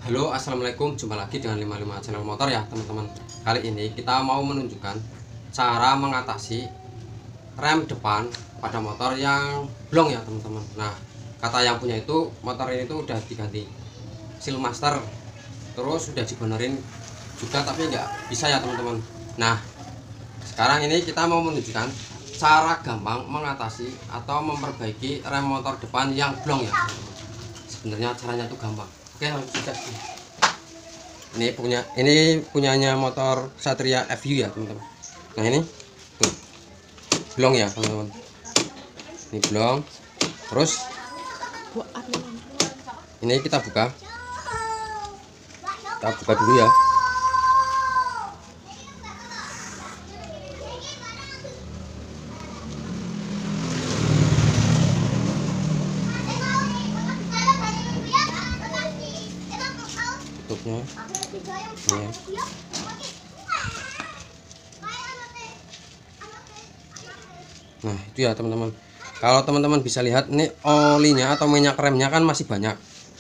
Halo, assalamualaikum. Jumpa lagi dengan 55 channel motor ya teman-teman. Kali ini kita mau menunjukkan cara mengatasi rem depan pada motor yang blong ya teman-teman. Nah, kata yang punya itu motor ini tuh udah diganti seal master, terus udah dibenerin juga tapi nggak bisa ya teman-teman. Nah, sekarang ini kita mau menunjukkan cara gampang mengatasi atau memperbaiki rem motor depan yang blong ya teman-teman. Sebenarnya caranya tuh gampang. Oke, langsung saja. Ini punyanya motor Satria FU ya teman-teman. Nah ini tuh, blong ya teman-teman. Ini blong. Terus ini kita buka. Kita buka dulu ya. Tutupnya ini ya. Nah itu ya teman-teman, kalau teman-teman bisa lihat ini olinya atau minyak remnya kan masih banyak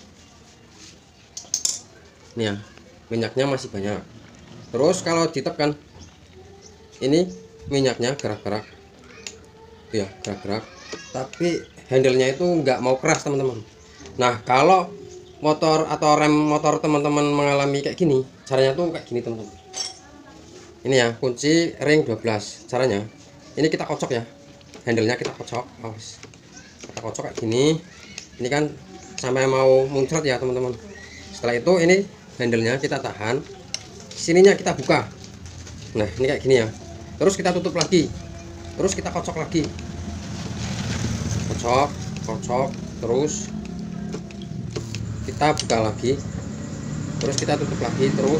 nih ya, minyaknya masih banyak. Terus kalau ditekan ini minyaknya gerak-gerak ya, gerak-gerak, tapi handle-nya itu nggak mau keras teman-teman. Nah kalau motor atau rem motor teman-teman mengalami kayak gini, caranya tuh kayak gini teman-teman. Ini ya kunci ring 12 caranya. Ini kita kocok ya, handle-nya kita kocok, kita kocok kayak gini. Ini kan sampai mau muncrat ya teman-teman. Setelah itu ini handle-nya kita tahan, sininya kita buka. Nah ini kayak gini ya, terus kita tutup lagi, terus kita kocok lagi, kocok terus kita buka lagi, terus kita tutup lagi, terus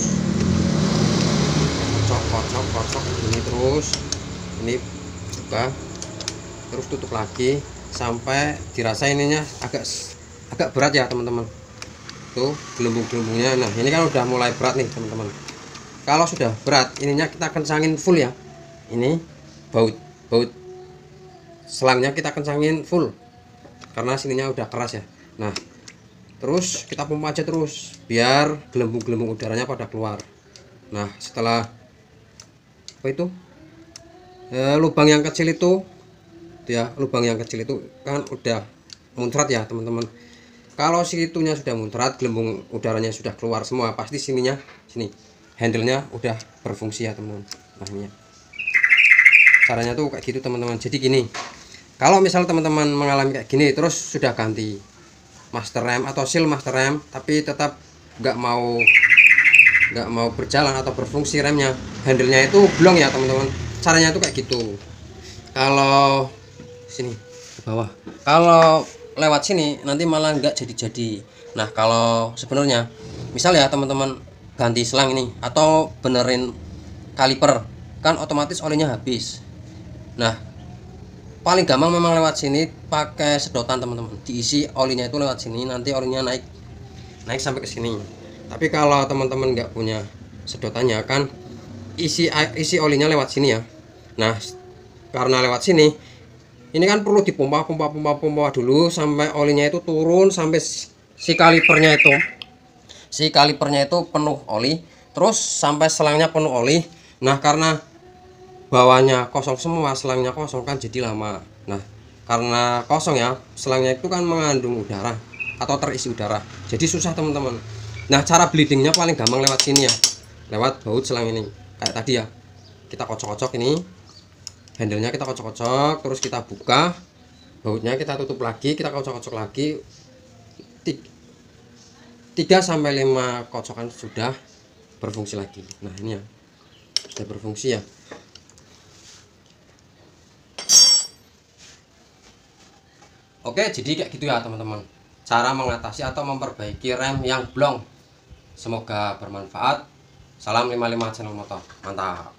kocok ini, terus ini buka, terus tutup lagi sampai dirasa ininya agak berat ya teman-teman. Tuh gelembung-gelembungnya. Nah ini kan udah mulai berat nih teman-teman. Kalau sudah berat ininya kita kencangin full ya. Ini baut selangnya kita kencangin full karena sininya udah keras ya. Nah terus kita pompa aja terus biar gelembung-gelembung udaranya pada keluar. Nah setelah apa itu lubang yang kecil itu ya, lubang yang kecil itu kan udah muncrat ya teman-teman. Kalau situnya sudah muncrat, gelembung udaranya sudah keluar semua, pasti sininya, sini handle-nya udah berfungsi ya teman-teman. Nah ini ya, caranya tuh kayak gitu teman-teman. Jadi gini, kalau misal teman-teman mengalami kayak gini terus sudah ganti master rem atau seal master rem tapi tetap nggak mau berjalan atau berfungsi remnya, handle-nya itu blong ya teman-teman. Caranya tuh kayak gitu. Kalau sini ke bawah, kalau lewat sini nanti malah nggak jadi. Nah kalau sebenarnya misal ya teman-teman ganti selang ini atau benerin kaliper kan otomatis olinya habis. Nah paling gampang memang lewat sini pakai sedotan teman-teman, diisi olinya itu lewat sini, nanti olinya naik sampai ke sini. Tapi kalau teman-teman nggak punya sedotannya kan isi olinya lewat sini ya. Nah karena lewat sini ini kan perlu dipompa dulu sampai olinya itu turun, sampai si kalipernya itu penuh oli, terus sampai selangnya penuh oli. Nah karena bawahnya kosong semua, selangnya kosong kan jadi lama. Nah karena kosong ya, selangnya itu kan mengandung udara atau terisi udara, jadi susah teman-teman. Nah cara bleedingnya paling gampang lewat sini ya, lewat baut selang ini kayak tadi ya. Kita kocok-kocok ini, handle-nya kita kocok-kocok, terus kita buka bautnya, kita tutup lagi, kita kocok-kocok lagi 3 sampai 5 kocokan sudah berfungsi lagi. Nah ini ya sudah berfungsi ya. Oke, jadi kayak gitu ya teman-teman, cara mengatasi atau memperbaiki rem yang blong. Semoga bermanfaat. Salam 55 channel motor, mantap.